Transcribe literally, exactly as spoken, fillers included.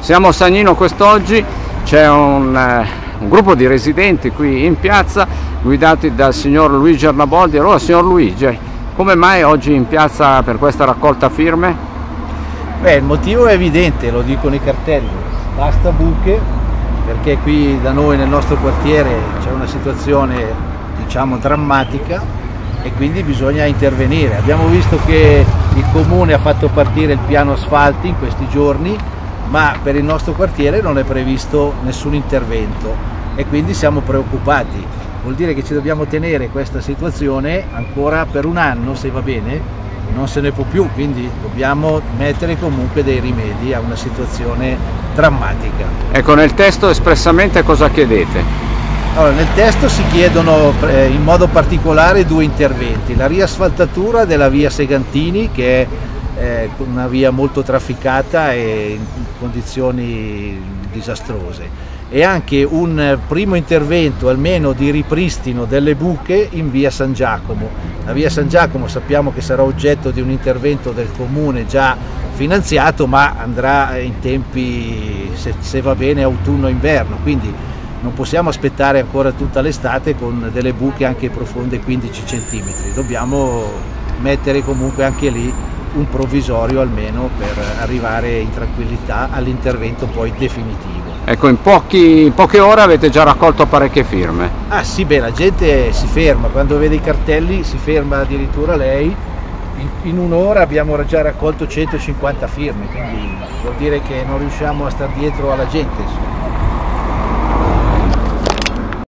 Siamo a Sagnino quest'oggi, c'è un, eh, un gruppo di residenti qui in piazza guidati dal signor Luigi Arnaboldi. Allora, signor Luigi, come mai oggi in piazza per questa raccolta firme? Beh, il motivo è evidente, lo dicono i cartelli, basta buche, perché qui da noi nel nostro quartiere c'è una situazione, diciamo, drammatica e quindi bisogna intervenire. Abbiamo visto che il comune ha fatto partire il piano asfalti in questi giorni, ma per il nostro quartiere non è previsto nessun intervento e quindi siamo preoccupati. Vuol dire che ci dobbiamo tenere questa situazione ancora per un anno, se va bene, non se ne può più, quindi dobbiamo mettere comunque dei rimedi a una situazione drammatica. Ecco, nel testo espressamente cosa chiedete? Allora, nel testo si chiedono eh, in modo particolare due interventi: la riasfaltatura della via Segantini, che è eh, una via molto trafficata e in condizioni disastrose, e anche un primo intervento almeno di ripristino delle buche in via San Giacomo. La via San Giacomo sappiamo che sarà oggetto di un intervento del comune già finanziato, ma andrà in tempi, se, se va bene, autunno-inverno, quindi non possiamo aspettare ancora tutta l'estate con delle buche anche profonde quindici centimetri, dobbiamo mettere comunque anche lì un provvisorio almeno per arrivare in tranquillità all'intervento poi definitivo. Ecco, in, pochi, in poche ore avete già raccolto parecchie firme. Ah sì, beh, la gente si ferma, quando vede i cartelli si ferma addirittura lei. In, in un'ora abbiamo già raccolto centocinquanta firme, quindi vuol dire che non riusciamo a star dietro alla gente.